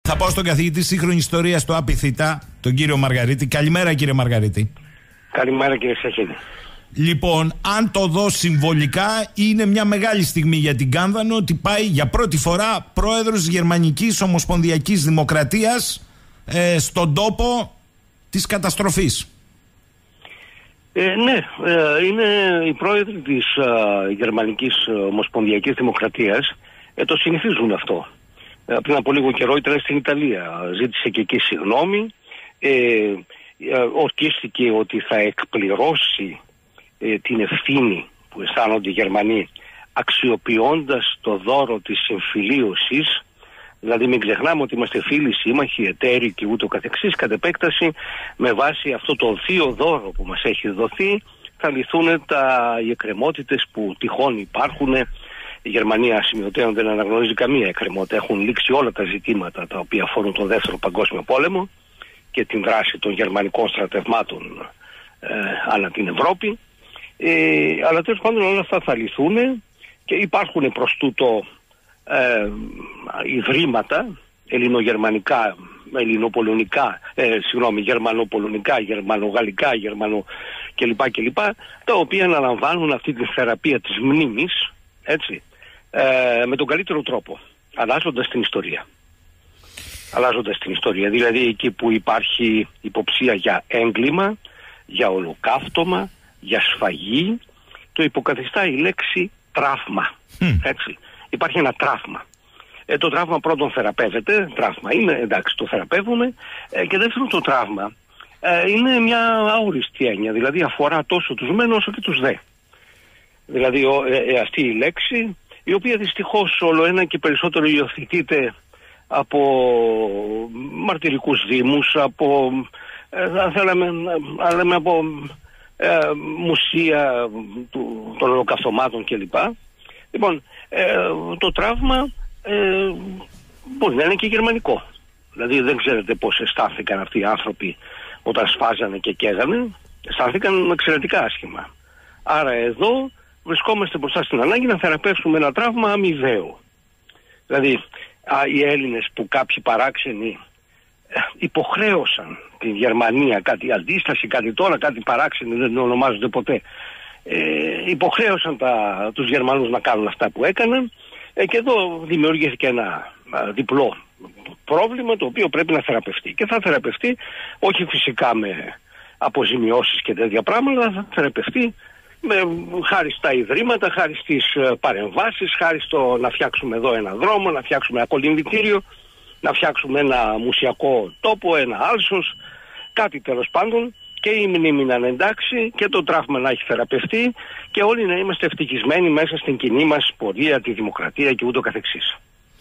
Θα πάω στον καθηγητή σύγχρονη ιστορία στο ΑΠΙΘΙΤΑ, τον κύριο Μαργαρίτη. Καλημέρα, κύριε Μαργαρίτη. Καλημέρα, κύριε Σαχίδη. Λοιπόν, αν το δω συμβολικά, είναι μια μεγάλη στιγμή για την Κάνδανο ότι πάει για πρώτη φορά πρόεδρος της Γερμανικής Ομοσπονδιακής Δημοκρατίας στον τόπο της καταστροφής. Ναι, είναι η πρόεδροι της Γερμανικής Ομοσπονδιακής Δημοκρατίας. Το συνηθίζουν αυτό. Πριν από λίγο καιρό ήταν στην Ιταλία. Ζήτησε και εκεί συγγνώμη. Ορκίστηκε ότι θα εκπληρώσει την ευθύνη που αισθάνονται οι Γερμανοί αξιοποιώντας το δώρο της συμφιλίωσης. Δηλαδή μην ξεχνάμε ότι είμαστε φίλοι, σύμμαχοι, εταίροι και ούτω καθεξής. Κατ' επέκταση, με βάση αυτό το θείο δώρο που μας έχει δοθεί, θα λυθούν οι εκκρεμότητες που τυχόν υπάρχουν. Η Γερμανία σημειωτέων δεν αναγνωρίζει καμία εκκρεμότητα. Έχουν λήξει όλα τα ζητήματα τα οποία αφορούν τον Δεύτερο Παγκόσμιο Πόλεμο και την δράση των γερμανικών στρατευμάτων ανά την Ευρώπη. Αλλά τέλος πάντων όλα αυτά θα λυθούν και υπάρχουν προς τούτο ιδρύματα ελληνογερμανικά, γερμανοπολωνικά, γερμανογαλλικά, κλπ. Τα οποία αναλαμβάνουν αυτή τη θεραπεία της μνήμης, έτσι, με τον καλύτερο τρόπο, αλλάζοντας την ιστορία. Δηλαδή εκεί που υπάρχει υποψία για έγκλημα, για ολοκαύτωμα, για σφαγή, το υποκαθιστά η λέξη τραύμα. Έτσι. Υπάρχει ένα τραύμα. Το τραύμα πρώτον θεραπεύεται, τραύμα είναι, εντάξει, το θεραπεύουμε, και δεύτερον το τραύμα είναι μια αόριστη έννοια, δηλαδή αφορά τόσο τους μεν όσο και τους δε. Δηλαδή αυτή η λέξη, η οποία δυστυχώς όλο ένα και περισσότερο υιοθετείται από μαρτυρικούς δήμους, από από μουσεία των ολοκαυτωμάτων κλπ. Λοιπόν, το τραύμα μπορεί να είναι και γερμανικό. Δηλαδή δεν ξέρετε πώς αισθάνθηκαν αυτοί οι άνθρωποι όταν σφάζανε και καίγανε. Αισθάνθηκαν εξαιρετικά άσχημα. Άρα εδώ βρισκόμαστε μπροστά στην ανάγκη να θεραπεύσουμε ένα τραύμα αμοιβαίο. Δηλαδή οι Έλληνες που κάποιοι παράξενοι υποχρέωσαν την Γερμανία, κάτι αντίσταση, κάτι τώρα, κάτι παράξενοι, δεν ονομάζονται ποτέ, υποχρέωσαν τους Γερμανούς να κάνουν αυτά που έκαναν, και εδώ δημιουργήθηκε ένα διπλό πρόβλημα το οποίο πρέπει να θεραπευτεί. Και θα θεραπευτεί όχι φυσικά με αποζημιώσεις και τέτοια πράγματα, θα θεραπευτεί χάρη στα ιδρύματα, χάρη στις παρεμβάσεις, χάρη στο να φτιάξουμε εδώ ένα δρόμο, να φτιάξουμε ένα κολυμβητήριο, να φτιάξουμε ένα μουσιακό τόπο, ένα άλσος, κάτι τέλος πάντων, και η μνήμη να είναι εντάξει και το τραύμα να έχει θεραπευτεί και όλοι να είμαστε ευτυχισμένοι μέσα στην κοινή μας πορεία, τη δημοκρατία και ούτω καθεξής.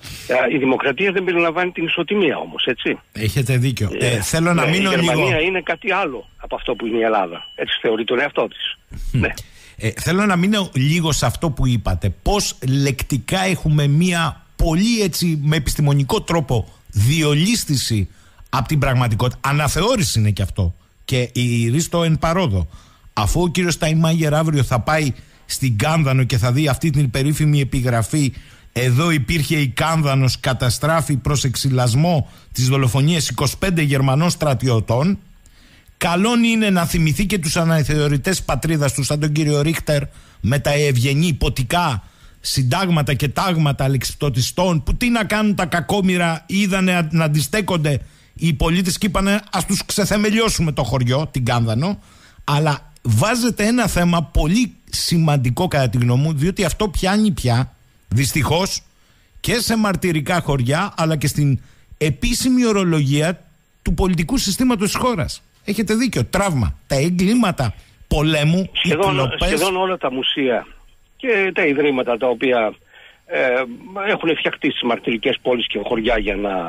Η δημοκρατία δεν περιλαμβάνει την ισοτιμία όμως, έτσι. Έχετε δίκιο. Θέλω να μείνω λίγο. Η Γερμανία είναι κάτι άλλο από αυτό που είναι η Ελλάδα. Έτσι θεωρεί τον εαυτό της. Ναι. Θέλω να μείνω λίγο σε αυτό που είπατε. Πώς λεκτικά έχουμε μία πολύ έτσι με επιστημονικό τρόπο διολίσθηση από την πραγματικότητα. Αναθεώρηση είναι και αυτό. Και η Ρίστο εν παρόδο. Αφού ο κύριος Σταϊνμάγερ αύριο θα πάει στην Κάνδανο και θα δει αυτή την περίφημη επιγραφή, εδώ υπήρχε η Κάνδανος, καταστράφη προς εξυλασμό της δολοφονίας 25 Γερμανών στρατιωτών, καλόν είναι να θυμηθεί και τους αναθεωρητές πατρίδας του, σαν τον κύριο Ρίχτερ, με τα ευγενή υποτικά συντάγματα και τάγματα αλεξιπτωτιστών, που τι να κάνουν τα κακόμοιρα, είδανε να αντιστέκονται οι πολίτες και είπανε ας τους ξεθεμελιώσουμε το χωριό, την Κάνδανο. Αλλά βάζετε ένα θέμα πολύ σημαντικό κατά τη γνώμη μου, διότι αυτό πιάνει πια δυστυχώς και σε μαρτυρικά χωριά, αλλά και στην επίσημη ορολογία του πολιτικού συστήματος της χώρας. Έχετε δίκιο, τραύμα, τα εγκλήματα πολέμου, σχεδόν όλα τα μουσεία και τα ιδρύματα τα οποία έχουν φτιαχτεί στις μαρτυρικές πόλεις και χωριά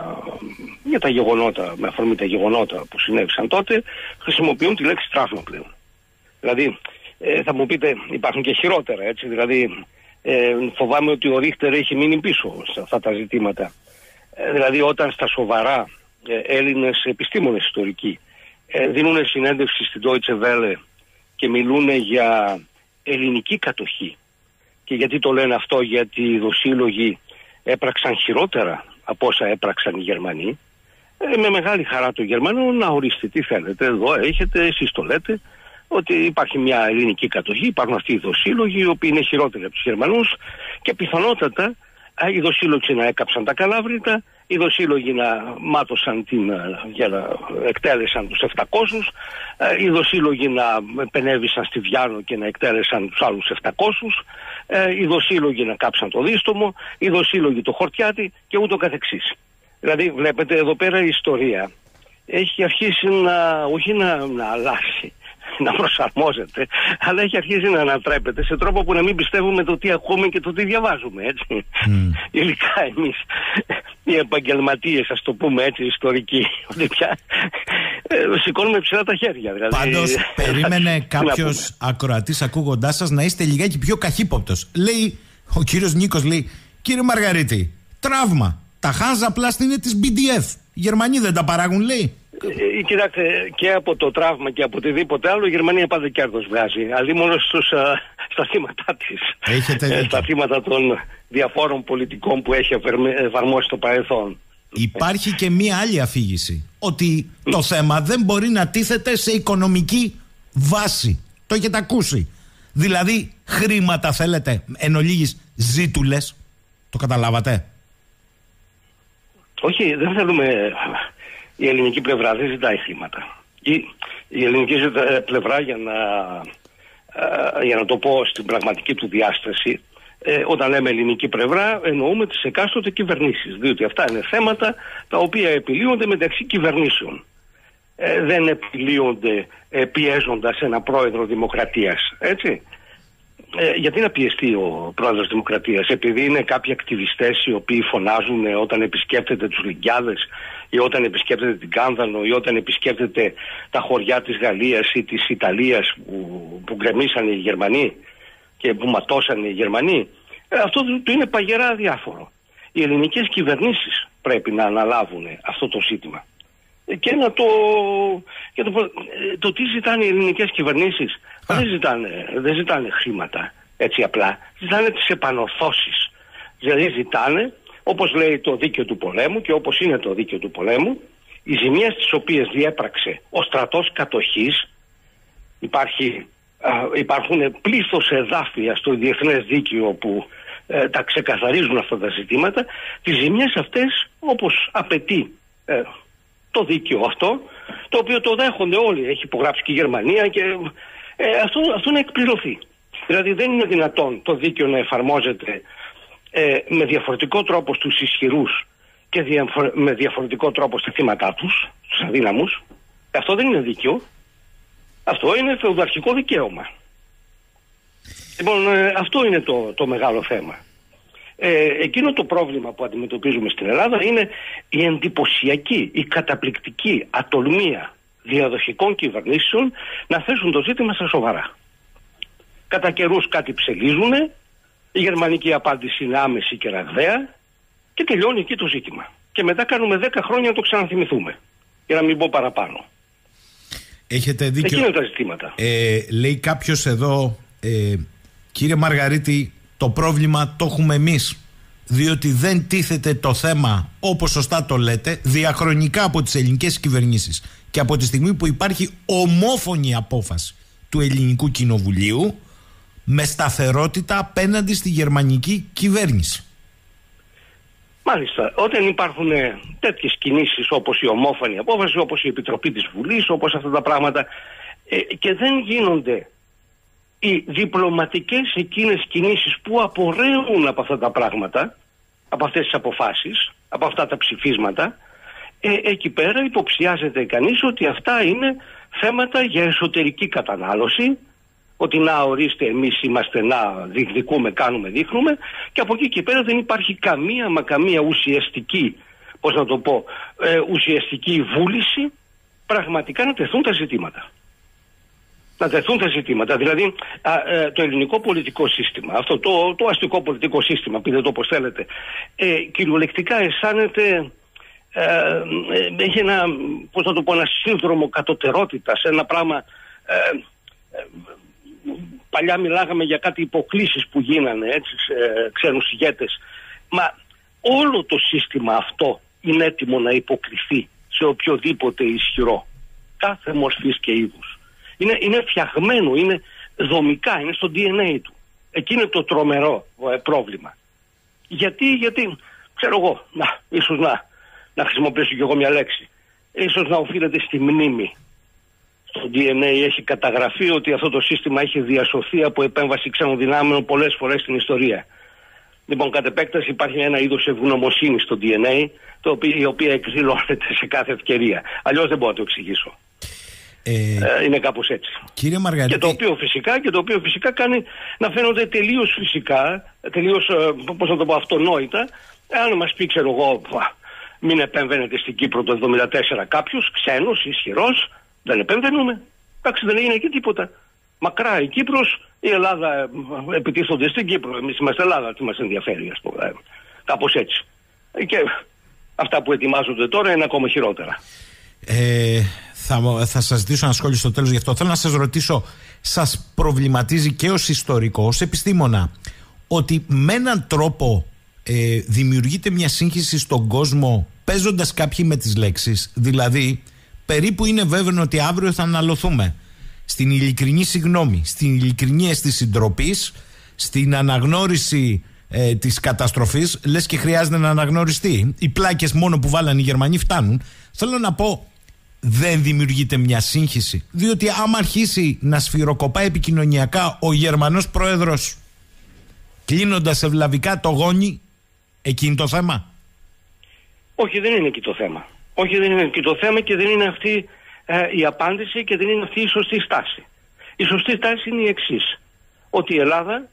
για τα γεγονότα, με αφορμή τα γεγονότα που συνέβησαν τότε, χρησιμοποιούν τη λέξη τραύμα πλέον. Δηλαδή θα μου πείτε υπάρχουν και χειρότερα, έτσι, δηλαδή φοβάμαι ότι ο Ρίχτερ έχει μείνει πίσω σε αυτά τα ζητήματα. Δηλαδή όταν στα σοβαρά Έλληνες επιστήμονες ιστορικοί δίνουν συνέντευξη στην Deutsche Welle και μιλούν για ελληνική κατοχή. Και γιατί το λένε αυτό? Γιατί οι δοσύλλογοι έπραξαν χειρότερα από όσα έπραξαν οι Γερμανοί. Με μεγάλη χαρά των Γερμανών να ορίστε τι θέλετε. Εδώ έχετε, εσείς το λέτε, ότι υπάρχει μια ελληνική κατοχή, υπάρχουν αυτοί οι δοσύλλογοι, οι οποίοι είναι χειρότεροι από τους Γερμανούς και πιθανότατα οι δοσύλλογοι να έκαψαν τα Καλάβρητα, οι δοσύλλογοι να μάτωσαν για να εκτέλεσαν τους 700, οι δοσύλλογοι να πενέβησαν στη Βιάνο και να εκτέλεσαν τους άλλους 700, οι δοσύλλογοι να κάψαν το Δίστομο, οι δοσύλλογοι το Χορτιάτι και ούτω καθεξής. Δηλαδή βλέπετε εδώ πέρα η ιστορία έχει αρχίσει όχι να αλλάξει, να προσαρμόζεται, αλλά έχει αρχίσει να ανατρέπεται σε τρόπο που να μην πιστεύουμε το τι ακούμε και το τι διαβάζουμε, έτσι. Υλικά εμείς οι επαγγελματίες, ας το πούμε έτσι, ιστορικοί, ότι πια σηκώνουμε ψηλά τα χέρια. Δηλαδή, πάντως περίμενε κάποιος ακροατής ακούγοντάς σας να είστε λιγάκι πιο καχύποπτος. Λέει, ο κύριος Νίκος λέει, κύριε Μαργαρίτη, τραύμα, τα Hansaplast είναι της BDF. Οι Γερμανοί δεν τα παράγουν, λέει. Κοιτάξτε, και από το τραύμα και από οτιδήποτε άλλο η Γερμανία πάντα κέρδος βγάζει. Αλλά μόνο στα θύματα της. Στα θύματα των διαφόρων πολιτικών που έχει εφαρμόσει στο παρελθόν. Υπάρχει και μία άλλη αφήγηση. Ότι το θέμα δεν μπορεί να τίθεται σε οικονομική βάση. Το έχετε ακούσει. Δηλαδή χρήματα θέλετε, εν ολίγης ζήτουλες. Το καταλάβατε? Όχι, δεν θέλουμε. Η ελληνική πλευρά δεν ζητάει χρήματα. Η ελληνική πλευρά, για να το πω στην πραγματική του διάσταση, όταν λέμε ελληνική πλευρά εννοούμε τις εκάστοτε κυβερνήσεις, διότι αυτά είναι θέματα τα οποία επιλύονται μεταξύ κυβερνήσεων. Δεν επιλύονται πιέζοντας ένα πρόεδρο δημοκρατίας, έτσι. Γιατί να πιεστεί ο πρόεδρος Δημοκρατίας? Επειδή είναι κάποιοι ακτιβιστές οι οποίοι φωνάζουν όταν επισκέπτεται τους Λυγκιάδες ή όταν επισκέπτεται την Κάνδανο ή όταν επισκέπτεται τα χωριά της Γαλλίας ή της Ιταλίας που γκρεμίσαν οι Γερμανοί και που ματώσαν οι Γερμανοί? Αυτό του είναι παγερά αδιάφορο. Οι ελληνικές κυβερνήσεις πρέπει να αναλάβουν αυτό το ζήτημα. Και το τι ζητάνε οι ελληνικές κυβερνήσεις? Δεν ζητάνε χρήματα έτσι απλά. Ζητάνε τις επανορθώσεις. Δηλαδή ζητάνε, όπως λέει το δίκαιο του πολέμου και όπως είναι το δίκαιο του πολέμου, οι ζημίες τις οποίες διέπραξε ο στρατός κατοχής, υπάρχουν πλήθος εδάφια στο διεθνές δίκαιο που τα ξεκαθαρίζουν αυτά τα ζητήματα, τις ζημίες αυτές όπως απαιτεί το δίκαιο αυτό, το οποίο το δέχονται όλοι, έχει υπογράψει και η Γερμανία και αυτό να εκπληρωθεί. Δηλαδή δεν είναι δυνατόν το δίκαιο να εφαρμόζεται με διαφορετικό τρόπο στους ισχυρούς και με διαφορετικό τρόπο στα θύματα τους, στους αδύναμους. Αυτό δεν είναι δίκαιο. Αυτό είναι φεουδαρχικό δικαίωμα. Λοιπόν, αυτό είναι το μεγάλο θέμα. Εκείνο το πρόβλημα που αντιμετωπίζουμε στην Ελλάδα είναι η εντυπωσιακή, η καταπληκτική ατολμία διαδοχικών κυβερνήσεων να θέσουν το ζήτημα στα σοβαρά. Κατά καιρούς κάτι ψελίζουν, η γερμανική απάντηση είναι άμεση και ραγδαία και τελειώνει εκεί το ζήτημα. Και μετά κάνουμε 10 χρόνια να το ξαναθυμηθούμε, για να μην πω παραπάνω. Έχετε δίκιο. Εκεί είναι τα ζητήματα. Λέει κάποιος εδώ, κύριε Μαργαρίτη, το πρόβλημα το έχουμε εμείς, διότι δεν τίθεται το θέμα, όπως σωστά το λέτε, διαχρονικά από τις ελληνικές κυβερνήσεις και από τη στιγμή που υπάρχει ομόφωνη απόφαση του ελληνικού κοινοβουλίου με σταθερότητα απέναντι στη γερμανική κυβέρνηση. Μάλιστα, όταν υπάρχουν τέτοιες κινήσεις όπως η ομόφωνη απόφαση, όπως η Επιτροπή της Βουλής, όπως αυτά τα πράγματα, και δεν γίνονται οι διπλωματικές εκείνες κινήσεις που απορρέουν από αυτά τα πράγματα, από αυτές τις αποφάσεις, από αυτά τα ψηφίσματα, εκεί πέρα υποψιάζεται κανείς ότι αυτά είναι θέματα για εσωτερική κατανάλωση, ότι να ορίστε εμείς είμαστε να διεκδικούμε, κάνουμε, δείχνουμε, και από εκεί και πέρα δεν υπάρχει καμία ουσιαστική, πώς να το πω, ουσιαστική βούληση πραγματικά να τεθούν τα ζητήματα. Να τεθούν τα ζητήματα. Δηλαδή το ελληνικό πολιτικό σύστημα, αυτό το αστικό πολιτικό σύστημα, πείτε το όπως θέλετε, κυριολεκτικά αισθάνεται, έχει ένα, πώς να το πω, ένα σύνδρομο κατωτερότητας, ένα πράγμα. Παλιά μιλάγαμε για κάτι υποκλήσεις που γίνανε έτσι, σε ξένους ηγέτες. Μα όλο το σύστημα αυτό είναι έτοιμο να υποκριθεί σε οποιοδήποτε ισχυρό, κάθε μορφής και είδους. Είναι φτιαγμένο, είναι δομικά, είναι στο DNA του. Εκεί είναι το τρομερό πρόβλημα. Γιατί, ξέρω εγώ, ίσως να χρησιμοποιήσω κι εγώ μια λέξη, ίσως να οφείλεται στη μνήμη. Στο DNA έχει καταγραφεί ότι αυτό το σύστημα έχει διασωθεί από επέμβαση ξένων δυνάμεων πολλές φορές στην ιστορία. Λοιπόν, κατ' επέκταση υπάρχει ένα είδος ευγνωμοσύνη στο DNA, η οποία εκδηλώνεται σε κάθε ευκαιρία. Αλλιώς δεν μπορώ να το εξηγήσω. Είναι κάπως έτσι. Κύριε Μαργαρίτη... Και το οποίο φυσικά κάνει να φαίνονται τελείως φυσικά, τελείως, πώς να το πω, αυτονόητα. Αν μας πει, ξέρω εγώ, μην επέμβαινετε στην Κύπρο το 1974 κάποιος, ξένος, ισχυρός, δεν επέμβαινουμε. Εντάξει, δεν έγινε εκεί τίποτα. Μακρά η Κύπρος, η Ελλάδα επιτίθονται στην Κύπρο. Εμείς είμαστε Ελλάδα, τι μας ενδιαφέρει, ας πούμε. Κάπως έτσι. Και αυτά που ετοιμάζονται τώρα είναι ακόμα χειρότερα. Θα σας ζητήσω ένα σχόλιο στο τέλος γι' αυτό. Θέλω να σας ρωτήσω, σας προβληματίζει και ως ιστορικό, ως επιστήμονα, ότι με έναν τρόπο δημιουργείται μια σύγχυση στον κόσμο παίζοντας κάποιοι με τις λέξεις? Δηλαδή, περίπου είναι βέβαιο ότι αύριο θα αναλωθούμε στην ειλικρινή συγγνώμη, στην ειλικρινή αίσθηση ντροπής, στην αναγνώριση της καταστροφής, λες και χρειάζεται να αναγνωριστεί. Οι πλάκες μόνο που βάλανε οι Γερμανοί φτάνουν. Θέλω να πω, δεν δημιουργείται μια σύγχυση? Διότι άμα αρχίσει να σφυροκοπάει επικοινωνιακά ο Γερμανός πρόεδρος κλείνοντας ευλαβικά το γόνι, εκείνη το θέμα? Όχι, δεν είναι εκεί το θέμα. Όχι, δεν είναι εκεί το θέμα και δεν είναι αυτή η απάντηση και δεν είναι αυτή η σωστή στάση. Η σωστή στάση είναι η εξής. Ότι η Ελλάδα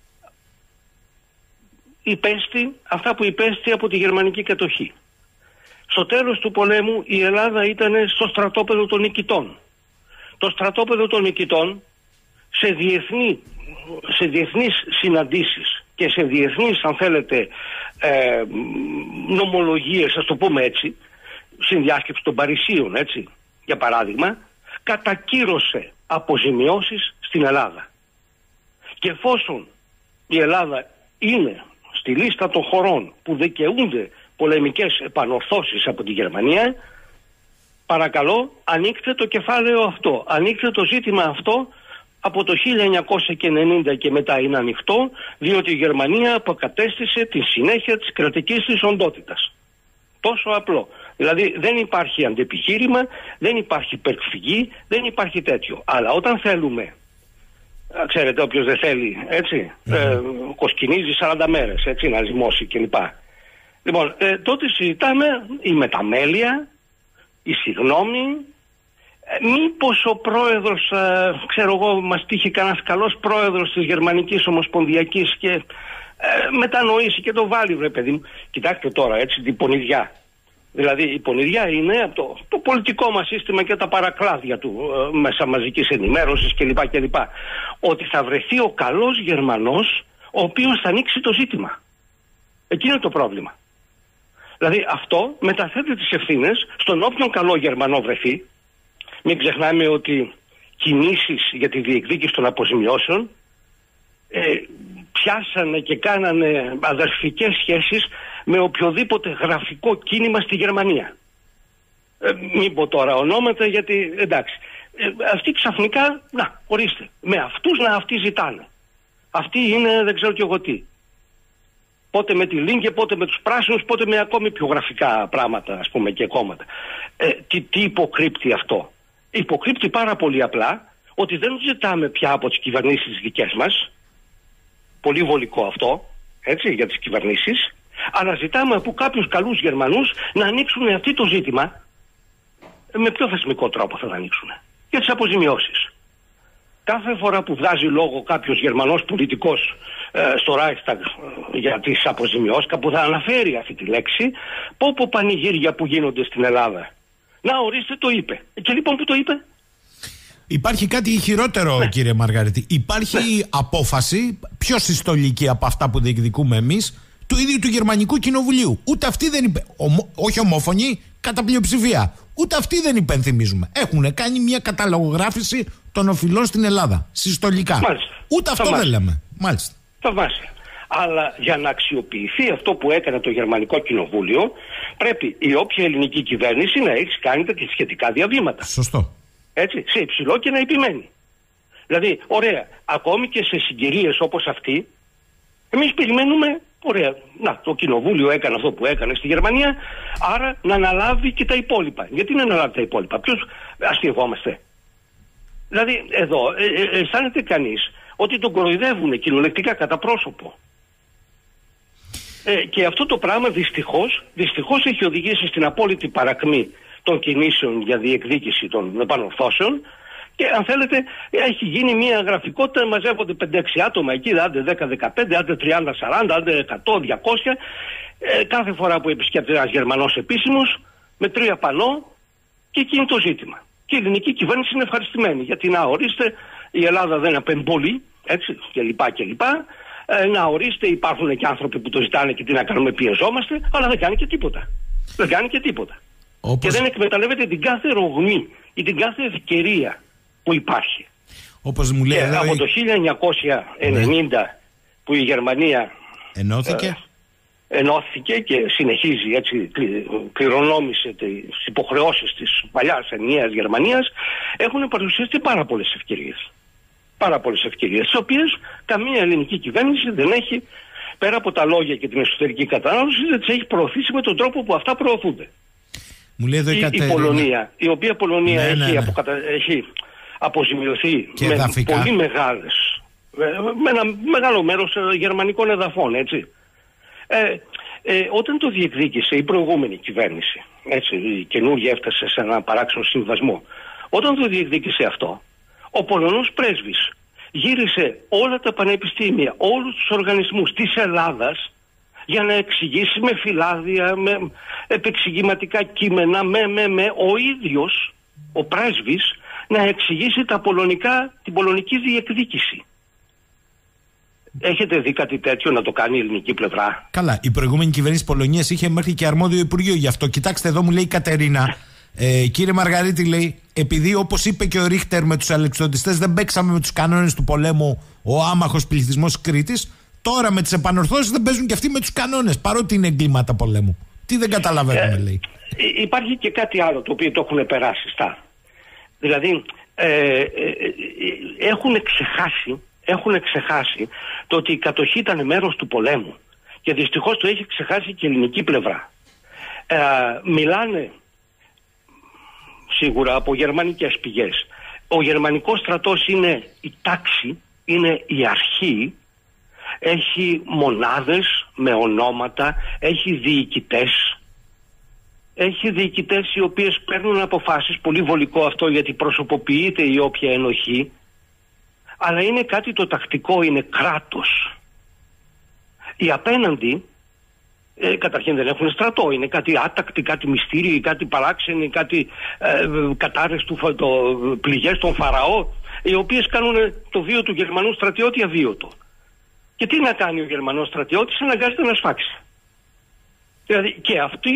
υπέστη αυτά που υπέστη από τη γερμανική κατοχή. Στο τέλος του πολέμου η Ελλάδα ήταν στο στρατόπεδο των νικητών. Το στρατόπεδο των νικητών σε διεθνείς συναντήσεις και σε διεθνείς, αν θέλετε, νομολογίες, ας το πούμε έτσι, συνδιάσκεψη των Παρισίων, έτσι, για παράδειγμα, κατακύρωσε αποζημιώσεις στην Ελλάδα. Και εφόσον η Ελλάδα είναι στη λίστα των χωρών που δικαιούνται πολεμικές επανορθώσεις από τη Γερμανία, παρακαλώ, ανοίξτε το κεφάλαιο αυτό, ανοίξτε το ζήτημα αυτό. Από το 1990 και μετά είναι ανοιχτό, διότι η Γερμανία αποκατέστησε τη συνέχεια της κρατικής της οντότητας. Τόσο απλό. Δηλαδή δεν υπάρχει αντεπιχείρημα, δεν υπάρχει υπερφυγή, δεν υπάρχει τέτοιο. Αλλά όταν θέλουμε, ξέρετε, όποιος δεν θέλει, έτσι, κοσκινίζει 40 μέρες, έτσι, να ζυμώσει κλπ. Λοιπόν, τότε συζητάμε η μεταμέλεια, η συγγνώμη. Μήπως ο πρόεδρος, ξέρω εγώ, μας τύχει κανένας καλός πρόεδρος της Γερμανικής Ομοσπονδιακής και μετανοήσει και το βάλει, βρε παιδί μου. Κοιτάξτε τώρα, έτσι, την πονηριά. Δηλαδή η πονηριά είναι από το πολιτικό μας σύστημα και τα παρακλάδια του μέσα μαζικής ενημέρωσης κλπ. Ότι θα βρεθεί ο καλός Γερμανός ο οποίος θα ανοίξει το ζήτημα. Εκεί είναι το πρόβλημα. Δηλαδή αυτό μεταθέτει τις ευθύνες στον όποιον καλό Γερμανό βρεθεί. Μην ξεχνάμε ότι κινήσεις για τη διεκδίκηση των αποζημιώσεων πιάσανε και κάνανε αδερφικές σχέσεις με οποιοδήποτε γραφικό κίνημα στη Γερμανία. Μην πω τώρα ονόματα γιατί εντάξει. Αυτοί ξαφνικά, να, ορίστε, με αυτούς να αυτοί ζητάνε. Αυτοί είναι δεν ξέρω κι εγώ τι. Πότε με τη Λίνκε, πότε με τους πράσινους, πότε με ακόμη πιο γραφικά πράγματα, ας πούμε, και κόμματα. Τι υποκρύπτει αυτό? Υποκρύπτει πάρα πολύ απλά ότι δεν ζητάμε πια από τις κυβερνήσεις δικές μας, πολύ βολικό αυτό, έτσι, για τις κυβερνήσεις, αλλά ζητάμε από κάποιους καλούς Γερμανούς να ανοίξουν αυτό το ζήτημα. Με ποιο θεσμικό τρόπο θα το ανοίξουν? Για τις αποζημιώσεις. Κάθε φορά που βγάζει λόγο κάποιος Γερμανός πολιτικός στο Reichstag για τις αποζημιώσεις, κάπου θα αναφέρει αυτή τη λέξη, πω πανηγύρια που γίνονται στην Ελλάδα. Να, ορίστε, το είπε. Και λοιπόν που το είπε? Υπάρχει κάτι χειρότερο, ναι, κύριε Μαργαρίτη. Υπάρχει απόφαση πιο συστολική από αυτά που διεκδικούμε εμείς, του ίδιου του Γερμανικού Κοινοβουλίου. Ούτε αυτοί δεν όχι ομόφωνοι, κατά πλειοψηφία. Ούτε αυτοί δεν υπενθυμίζουμε. Έχουν κάνει μια καταλογογράφηση των οφειλών στην Ελλάδα. Συστολικά. Μάλιστα. Ούτε αυτό δεν λέμε. Μάλιστα. Θαυμάσια. Αλλά για να αξιοποιηθεί αυτό που έκανε το Γερμανικό Κοινοβούλιο, πρέπει η όποια ελληνική κυβέρνηση να έχει κάνει τα σχετικά διαβήματα. Σωστό. Έτσι, σε υψηλό και να επιμένει. Δηλαδή, ωραία, ακόμη και σε συγκυρίες όπως αυτή, εμείς περιμένουμε, ωραία, να, το Κοινοβούλιο έκανε αυτό που έκανε στη Γερμανία, άρα να αναλάβει και τα υπόλοιπα. Γιατί να αναλάβει τα υπόλοιπα, ποιος αστειευόμαστε? Δηλαδή, εδώ αισθάνεται κανείς ότι τον κοροϊδεύουν κυριολεκτικά κατά πρόσωπο. Και αυτό το πράγμα δυστυχώς έχει οδηγήσει στην απόλυτη παρακμή των κινήσεων για διεκδίκηση των επανορθώσεων και αν θέλετε έχει γίνει μια γραφικότητα, μαζεύονται 5-6 άτομα εκεί, άντε 10-15, άντε 30-40, άντε 100-200, κάθε φορά που επισκέπτεται ένας Γερμανός επίσημος με 3 πανό και εκεί είναι το ζήτημα. Και η ελληνική κυβέρνηση είναι ευχαριστημένη γιατί να ορίστε η Ελλάδα δεν απεμπολεί, έτσι κλπ. Να ορίστε, υπάρχουν και άνθρωποι που το ζητάνε και τι να κάνουμε, πιεζόμαστε, αλλά δεν κάνει και τίποτα. Δεν κάνει και τίποτα. Και δεν εκμεταλλεύεται την κάθε ρογμή ή την κάθε ευκαιρία που υπάρχει. Όπως μου λέει εδώ, από το 1990 που η Γερμανία ενώθηκε και συνεχίζει, έτσι, κληρονόμησε τις υποχρεώσεις της παλιάς ενιαίας Γερμανίας, έχουν παρουσιαστεί πάρα πολλές ευκαιρίες. Πάρα πολλές ευκαιρίες, τις οποίες καμία ελληνική κυβέρνηση δεν έχει, πέρα από τα λόγια και την εσωτερική κατανάλωση, δεν τις έχει προωθήσει με τον τρόπο που αυτά προωθούνται. Μου λέει εδώ η Πολωνία, η οποία Πολωνία έχει αποζημιωθεί και με πολύ μεγάλες, με ένα μεγάλο μέρος γερμανικών εδαφών, έτσι. Όταν το διεκδίκησε η προηγούμενη κυβέρνηση, έτσι, η καινούργια έφτασε σε ένα παράξενο συμβασμό, όταν το διεκδίκησε αυτό, ο Πολωνός πρέσβης γύρισε όλα τα πανεπιστήμια, όλους τους οργανισμούς της Ελλάδας για να εξηγήσει με φυλάδια, με επεξηγηματικά κείμενα, ο ίδιος ο πρέσβης να εξηγήσει την πολωνική διεκδίκηση. Έχετε δει κάτι τέτοιο να το κάνει η ελληνική πλευρά? Καλά, η προηγούμενη κυβέρνηση της Πολωνίας είχε μέχρι και αρμόδιο Υπουργείο γι' αυτό. Κοιτάξτε, εδώ μου λέει η Κατερίνα, κύριε Μαργαρίτη, λέει, επειδή όπως είπε και ο Ρίχτερ με τους αλεξιπτωτιστές δεν παίξαμε με τους κανόνες του πολέμου, ο άμαχος πληθυσμός Κρήτης, τώρα με τις επανορθώσεις δεν παίζουν και αυτοί με τους κανόνες, παρότι είναι εγκλήματα πολέμου. Τι δεν καταλαβαίνουμε, λέει. Υπάρχει και κάτι άλλο το οποίο το έχουν περάσει Δηλαδή, έχουν ξεχάσει το ότι η κατοχή ήταν μέρος του πολέμου και δυστυχώς το έχει ξεχάσει και η ελληνική πλευρά. Μιλάνε σίγουρα από γερμανικές πηγές. Ο γερμανικός στρατός είναι η τάξη, είναι η αρχή, έχει μονάδες με ονόματα, έχει διοικητές. Έχει διοικητές οι οποίες παίρνουν αποφάσεις, πολύ βολικό αυτό γιατί προσωποποιείται η όποια ενοχή, αλλά είναι κάτι το τακτικό, είναι κράτος. Οι απέναντι, καταρχήν δεν έχουν στρατό, είναι κάτι άτακτοι, κάτι μυστήριοι, κάτι παράξενοι, κάτι κατάρρες πληγές των Φαραώ, οι οποίες κάνουν το βίο του Γερμανού στρατιώτη αβίωτο. Και τι να κάνει ο Γερμανός στρατιώτης? Αναγκάζεται να σφάξει. Δηλαδή και αυτή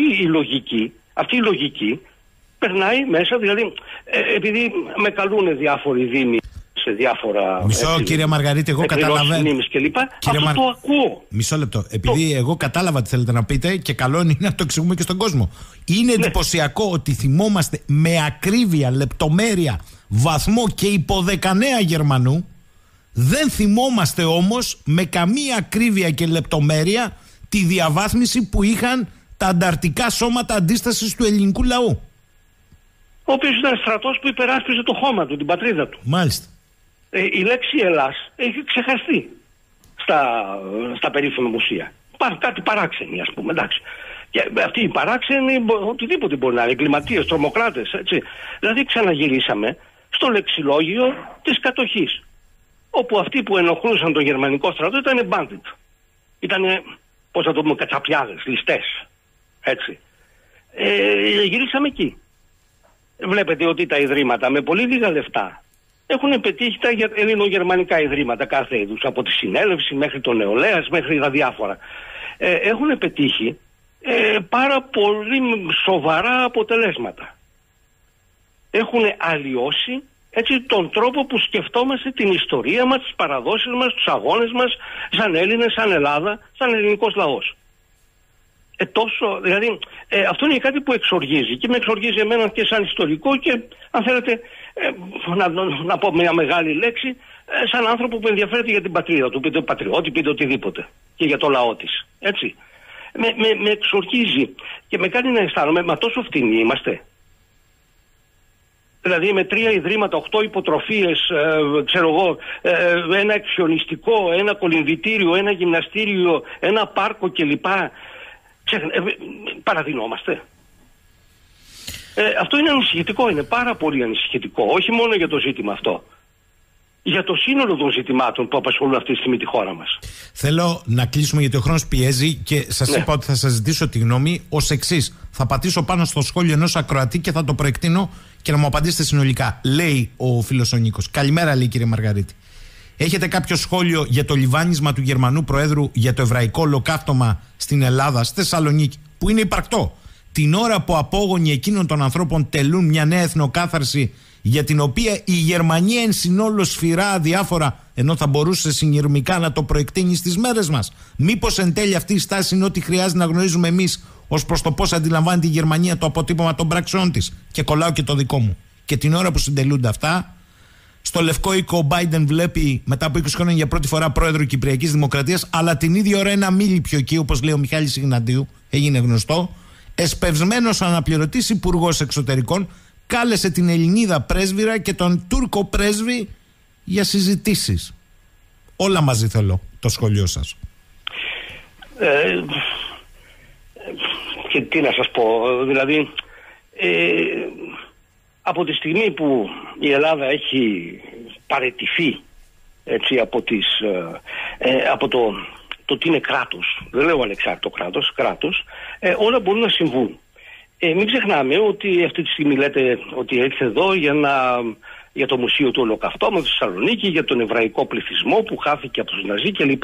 η λογική περνάει μέσα, δηλαδή επειδή με καλούν διάφοροι δήμοι σε διάφορα... Μισό, κύριε Μαργαρίτη, εγώ καταλαβαίνω. Αυτό το ακούω. Μισό λεπτό. Επειδή εγώ κατάλαβα τι θέλετε να πείτε και καλό είναι να το εξηγούμε και στον κόσμο. Είναι εντυπωσιακό ότι θυμόμαστε με ακρίβεια, λεπτομέρεια, βαθμό και υποδεκανέα Γερμανού. Δεν θυμόμαστε όμως με καμία ακρίβεια και λεπτομέρεια τη διαβάθμιση που είχαν τα ανταρτικά σώματα αντίστασης του ελληνικού λαού. Ο οποίος ήταν στρατός που υπεράσπιζε το χώμα του, την πατρίδα του. Μάλιστα. Η λέξη Ελλάς έχει ξεχαστεί στα περίφημα μουσεία. Κάτι παράξενοι, ας πούμε, εντάξει. Και αυτοί οι παράξενοι οτιδήποτε μπορεί να είναι, εγκληματίες, τρομοκράτες, έτσι. Δηλαδή ξαναγυρίσαμε στο λεξιλόγιο της κατοχής. Όπου αυτοί που ενοχλούσαν τον γερμανικό στρατό ήταν bandit. Ήτανε, πώς θα το πούμε, κατσαπιάδες, ληστές. Έτσι. Γυρίσαμε εκεί. Βλέπετε ότι τα ιδρύματα με πολύ λίγα λεφτά έχουν πετύχει τα ελληνογερμανικά ιδρύματα κάθε είδους, από τη Συνέλευση μέχρι το Νεολαίας μέχρι τα διάφορα. Έχουν πετύχει πάρα πολύ σοβαρά αποτελέσματα. Έχουν αλλοιώσει Έτσι, τον τρόπο που σκεφτόμαστε την ιστορία μας, τις παραδόσεις μας, τους αγώνες μας, σαν Έλληνες, σαν Ελλάδα, σαν ελληνικός λαός. Δηλαδή, αυτό είναι κάτι που εξοργίζει και με εξοργίζει εμένα και σαν ιστορικό και, αν θέλετε, να πω μια μεγάλη λέξη, σαν άνθρωπο που ενδιαφέρεται για την πατρίδα του, πείτε πατριώτη, πείτε οτιδήποτε, και για το λαό της. Έτσι. Με εξοργίζει και με κάνει να αισθάνομαι, μα τόσο φτηνοί είμαστε. Δηλαδή με 3 ιδρύματα, 8 υποτροφίες, ξέρω εγώ, ένα εκφιονιστικό, ένα κολυμβητήριο, ένα γυμναστήριο, ένα πάρκο κλπ. Παραδεινόμαστε. Αυτό είναι ανησυχητικό, είναι πάρα πολύ ανησυχητικό. Όχι μόνο για το ζήτημα αυτό. Για το σύνολο των ζητημάτων που απασχολούν αυτή τη στιγμή τη χώρα μας. Θέλω να κλείσουμε γιατί ο χρόνος πιέζει και σας είπα ότι θα σας ζητήσω τη γνώμη ως εξής. Θα πατήσω πάνω στο σχόλιο ενός ακροατή και θα το προεκτείνω και να μου απαντήσετε συνολικά. Λέει ο φίλος ο Νίκος. Καλημέρα, λέει, κύριε Μαργαρίτη. Έχετε κάποιο σχόλιο για το λιβάνισμα του Γερμανού Προέδρου για το εβραϊκό ολοκαύτωμα στην Ελλάδα, στη Θεσσαλονίκη, που είναι υπαρκτό? Την ώρα που απόγονοι εκείνων των ανθρώπων τελούν μια νέα εθνοκάθαρση, για την οποία η Γερμανία εν συνόλο σφυρά αδιάφορα, ενώ θα μπορούσε συνειρμικά να το προεκτείνει στις μέρες μας. Μήπως εν τέλει αυτή η στάση είναι ό,τι χρειάζεται να γνωρίζουμε εμείς ως προς το πώς αντιλαμβάνεται η Γερμανία το αποτύπωμα των πράξεών της? Και κολλάω και το δικό μου. Και την ώρα που συντελούνται αυτά, στο Λευκό Οίκο ο Biden βλέπει μετά από 20 χρόνια για πρώτη φορά πρόεδρο Κυπριακής Δημοκρατίας, αλλά την ίδια ώρα ένα μίλι πιο εκεί, όπως λέει ο Μιχάλης Ιγνατίου, έγινε γνωστό, εσπευσμένος αναπληρωτής υπουργός εξωτερικών, κάλεσε την Ελληνίδα πρέσβυρα και τον Τούρκο πρέσβη για συζητήσεις. Όλα μαζί θέλω το σχόλιο σας. Και τι να σας πω, δηλαδή από τη στιγμή που η Ελλάδα έχει παραιτηθεί, έτσι, από το τι είναι κράτος, δεν λέω ανεξάρτητο κράτος, όλα μπορούν να συμβούν. Μην ξεχνάμε ότι αυτή τη στιγμή λέτε ότι έρχεται εδώ για το Μουσείο του Ολοκαυτώματος στη Θεσσαλονίκη, για τον εβραϊκό πληθυσμό που χάθηκε από τους Ναζί κλπ.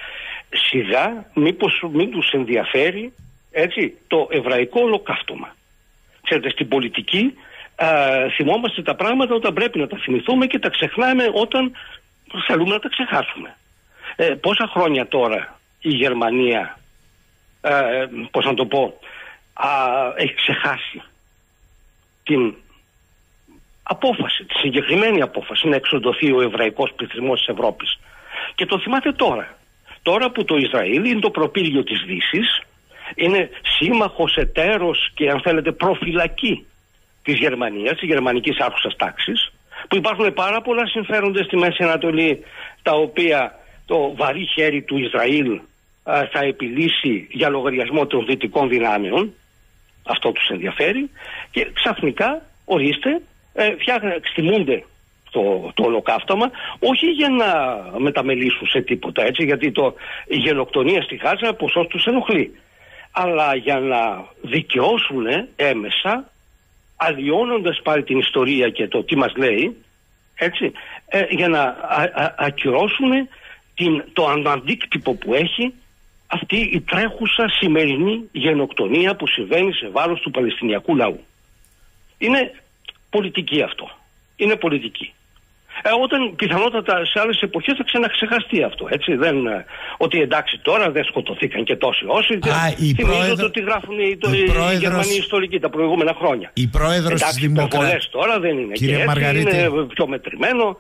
Σιγά, μην τους ενδιαφέρει, έτσι, το εβραϊκό ολοκαύτωμα. Ξέρετε, στην πολιτική θυμόμαστε τα πράγματα όταν πρέπει να τα θυμηθούμε και τα ξεχνάμε όταν θέλουμε να τα ξεχάσουμε. Πόσα χρόνια τώρα η Γερμανία, πώς να το πω, έχει ξεχάσει την απόφαση, τη συγκεκριμένη απόφαση να εξοντωθεί ο εβραϊκός πληθυσμός της Ευρώπης. Και το θυμάται τώρα. Τώρα που το Ισραήλ είναι το προπύργιο της Δύσης, είναι σύμμαχος, εταίρος και, αν θέλετε, προφυλακή της Γερμανίας, της γερμανικής άρχουσας τάξης, που υπάρχουν πάρα πολλά συμφέροντα στη Μέση Ανατολή, τα οποία το βαρύ χέρι του Ισραήλ θα επιλύσει για λογαριασμό των δυτικών δυνάμεων. Αυτό τους ενδιαφέρει και ξαφνικά, ορίστε, εκτιμούνται το ολοκαύτωμα, όχι για να μεταμελήσουν σε τίποτα, έτσι, γιατί η γενοκτονία στη Γάζα ποσός τους ενοχλεί, αλλά για να δικαιώσουν έμεσα, αλλοιώνοντας πάλι την ιστορία και το τι μας λέει, έτσι, για να ακυρώσουν το αντίκτυπο που έχει αυτή η τρέχουσα σημερινή γενοκτονία που συμβαίνει σε βάρος του Παλαιστινιακού λαού. Είναι πολιτική αυτό. Είναι πολιτική. Όταν πιθανότατα σε άλλες εποχές θα ξαναξεχαστεί αυτό. Έτσι, ότι εντάξει τώρα δεν σκοτωθήκαν και τόσοι όσοι. Θυμίζω το τι γράφουν οι Γερμανοί ιστορικοί τα προηγούμενα χρόνια. Η πρόεδρος της Δημοκρατίας τώρα δεν είναι. Κύριε και Μαργαρίτη, είναι πιο μετρημένο.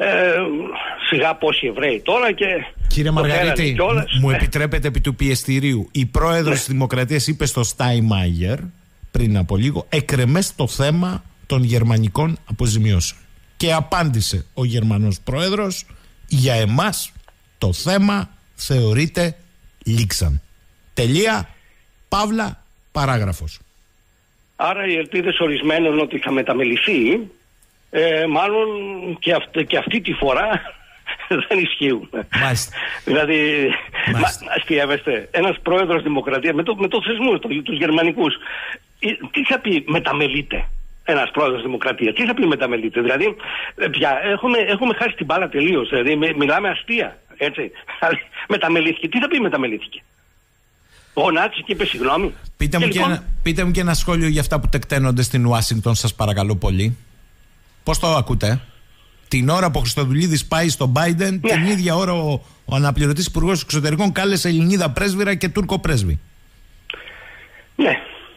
Σιγά πόσοι Εβραίοι τώρα και. Κύριε Μαργαρίτη, μου επιτρέπετε επί του πιεστηρίου. Η πρόεδρος της Δημοκρατίας είπε στο Στάινμαγερ πριν από λίγο, εκρεμές το θέμα των γερμανικών αποζημιώσεων. Και απάντησε ο Γερμανός πρόεδρος, για εμάς το θέμα θεωρείται λήξαν. Τελεία, παύλα, παράγραφος. Άρα οι ελπίδες ορισμένων ότι θα μεταμεληθεί, μάλλον και αυτή τη φορά δεν ισχύουν. Μάλιστα. Δηλαδή, αστιεύεστε, ένας πρόεδρος Δημοκρατίας με το θεσμό, τους γερμανικούς, τι θα πει μεταμελείται ένας πρόεδρος Δημοκρατίας, τι θα πει μεταμελείται? Δηλαδή, πια έχουμε χάσει την μπάλα τελείως, δηλαδή μιλάμε αστεία, έτσι. Μεταμελήθηκε, τι θα πει μεταμελήθηκε? Γονάτισε και είπε συγγνώμη. Πείτε μου και ένα σχόλιο για αυτά που τεκταίνονται στην Ουάσιγκτον, σας παρακαλώ πολύ. Πώς το ακούτε? Την ώρα που ο Χριστοδουλίδης πάει στον Biden, την ίδια ώρα ο αναπληρωτής υπουργός εξωτερικών κάλεσε Ελληνίδα πρέσβυρα και Τούρκο πρέσβη. Ναι.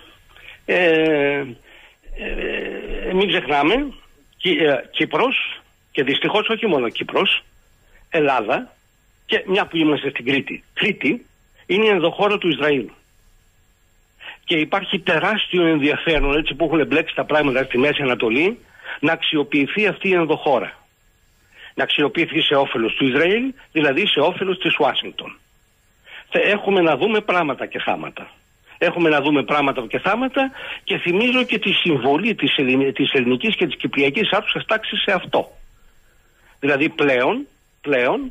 Μην ξεχνάμε, Κύπρος, και δυστυχώς όχι μόνο Κύπρος, Ελλάδα, και μια που είμαστε στην Κρήτη. Κρήτη είναι η ενδοχώρα του Ισραήλ. Και υπάρχει τεράστιο ενδιαφέρον, έτσι που έχουν μπλέξει τα πράγματα στη Μέση Ανατολή, να αξιοποιηθεί αυτή η ενδοχώρα. Να αξιοποιηθεί σε όφελος του Ισραήλ, δηλαδή σε όφελος της Ουάσιγκτον. Έχουμε να δούμε πράγματα και θάματα. Έχουμε να δούμε πράγματα και θάματα, και θυμίζω και τη συμβολή της ελληνικής και της κυπριακής άρχουσας τάξης σε αυτό. Δηλαδή πλέον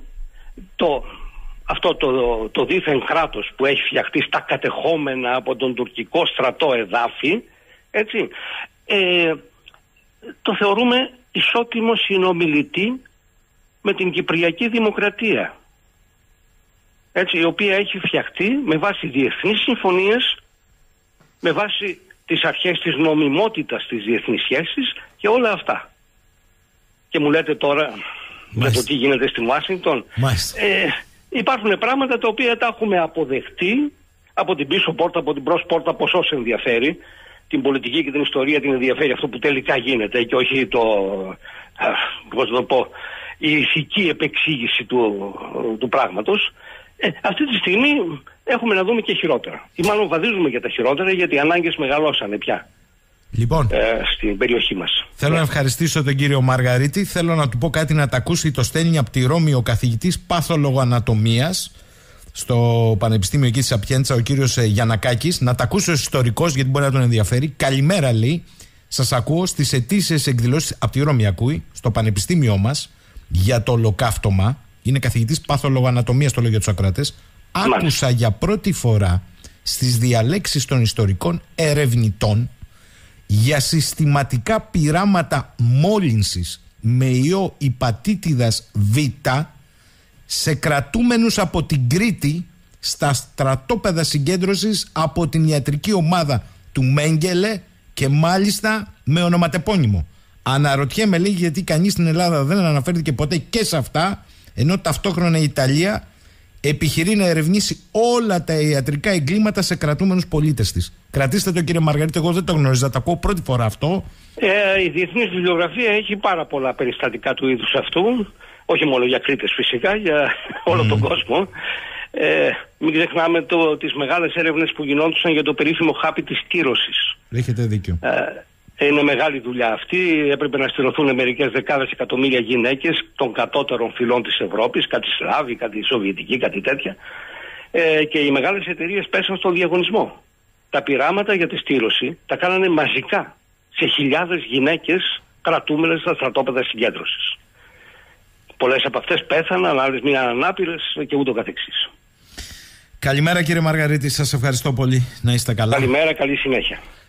το δίθεν κράτος που έχει φτιαχτεί στα κατεχόμενα από τον τουρκικό στρατό εδάφη, έτσι, το θεωρούμε ισότιμο συνομιλητή με την Κυπριακή Δημοκρατία, έτσι, η οποία έχει φτιαχτεί με βάση διεθνείς συμφωνίες, με βάση τις αρχές της νομιμότητας της διεθνής σχέσης και όλα αυτά. Και μου λέτε τώρα για το τι γίνεται στην Ουάσιγκτον. Υπάρχουν πράγματα τα οποία τα έχουμε αποδεχτεί από την πίσω πόρτα, από την μπρος πόρτα, πως όσοι ενδιαφέρει. Την πολιτική και την ιστορία την ενδιαφέρει αυτό που τελικά γίνεται και όχι η ηθική επεξήγηση του πράγματος. Αυτή τη στιγμή έχουμε να δούμε και χειρότερα. Ή μάλλον βαδίζουμε για τα χειρότερα, γιατί οι ανάγκες μεγαλώσανε πια. Λοιπόν, στην περιοχή μας. Θέλω να ευχαριστήσω τον κύριο Μαργαρίτη. Θέλω να του πω κάτι να τα ακούσει. Το στέλνει από τη Ρώμη ο καθηγητής παθολογοανατομίας στο Πανεπιστήμιο εκεί της Σαπιέντσα, ο κύριος Γιαννακάκης. Να τα ακούσει ο ιστορικός, γιατί μπορεί να τον ενδιαφέρει. Καλημέρα, λέει. Σας ακούω στις ετήσιες εκδηλώσεις, από τη Ρώμη ακούει, στο Πανεπιστήμιό μας, για το ολοκαύτωμα. Είναι καθηγητής παθολογοανατομίας, το λέω για τους ακροατές. Άκουσα για πρώτη φορά στις διαλέξεις των ιστορικών ερευνητών για συστηματικά πειράματα μόλυνσης με ιό υπατήτιδας Β σε κρατούμενους από την Κρήτη στα στρατόπεδα συγκέντρωσης από την ιατρική ομάδα του Μέγκελε, και μάλιστα με ονοματεπώνυμο. Αναρωτιέμαι, λέει, γιατί κανείς στην Ελλάδα δεν αναφέρθηκε ποτέ και σε αυτά, ενώ ταυτόχρονα η Ιταλία επιχειρεί να ερευνήσει όλα τα ιατρικά εγκλήματα σε κρατούμενους πολίτες της. Κρατήστε το, κύριε Μαργαρίτη, εγώ δεν το γνώριζα, το ακούω πρώτη φορά αυτό. Η διεθνής βιβλιογραφία έχει πάρα πολλά περιστατικά του είδους αυτού, όχι μόνο για Κρήτες φυσικά, για όλο τον κόσμο. Μην ξεχνάμε τις μεγάλες έρευνες που γινόντουσαν για το περίφημο χάπι της στήρωσης. Έχετε δίκιο. Είναι μεγάλη δουλειά αυτή. Έπρεπε να στηρωθούν μερικές δεκάδες εκατομμύρια γυναίκες των κατώτερων φυλών της Ευρώπης, κάτι Σλάβοι, κάτι Σοβιετικοί, κάτι τέτοια. Και οι μεγάλες εταιρείες πέσαν στον διαγωνισμό. Τα πειράματα για τη στήρωση τα κάνανε μαζικά σε χιλιάδες γυναίκες κρατούμενες στα στρατόπεδα συγκέντρωσης. Πολλές από αυτές πέθαναν, άλλες μείναν ανάπηρες και ούτω καθεξής. Καλημέρα, κύριε Μαργαρίτη, σας ευχαριστώ πολύ. Να είστε καλά. Καλημέρα, καλή συνέχεια.